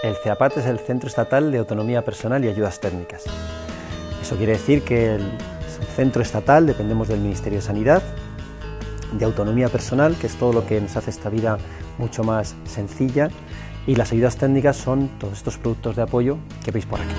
El CEAPAT es el Centro Estatal de Autonomía Personal y Ayudas Técnicas. Eso quiere decir que es un centro estatal, dependemos del Ministerio de Sanidad, de autonomía personal, que es todo lo que nos hace esta vida mucho más sencilla, y las ayudas técnicas son todos estos productos de apoyo que veis por aquí.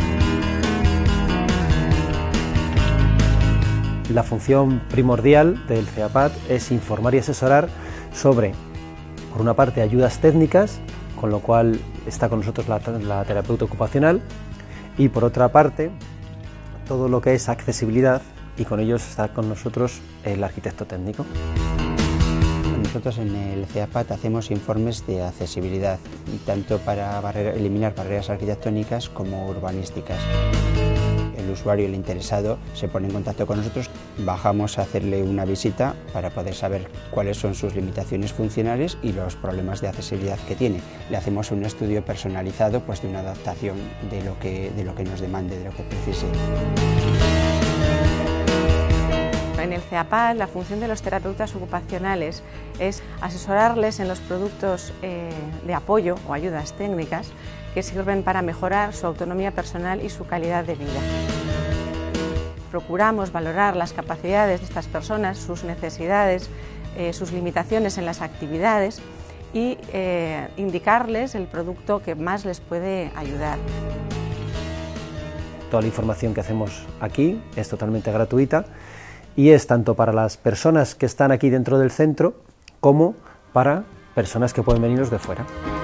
La función primordial del CEAPAT es informar y asesorar sobre, por una parte, ayudas técnicas, con lo cual está con nosotros la terapeuta ocupacional, y por otra parte, todo lo que es accesibilidad, y con ellos está con nosotros el arquitecto técnico. Nosotros en el CEAPAT hacemos informes de accesibilidad, tanto para eliminar barreras arquitectónicas como urbanísticas. El usuario, el interesado, se pone en contacto con nosotros, bajamos a hacerle una visita para poder saber cuáles son sus limitaciones funcionales y los problemas de accesibilidad que tiene. Le hacemos un estudio personalizado, pues, de una adaptación de lo que nos demande, de lo que precise. En el CEAPAT la función de los terapeutas ocupacionales es asesorarles en los productos de apoyo o ayudas técnicas que sirven para mejorar su autonomía personal y su calidad de vida. Procuramos valorar las capacidades de estas personas, sus necesidades, sus limitaciones en las actividades y indicarles el producto que más les puede ayudar. Toda la información que hacemos aquí es totalmente gratuita y es tanto para las personas que están aquí dentro del centro como para personas que pueden venirnos de fuera.